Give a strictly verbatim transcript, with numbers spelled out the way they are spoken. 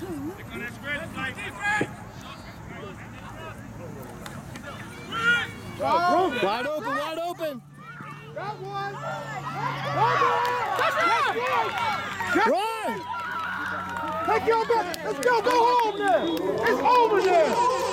Wide open, wide open. Got one. Run! Take your back. Let's go. Go home now. It's over there.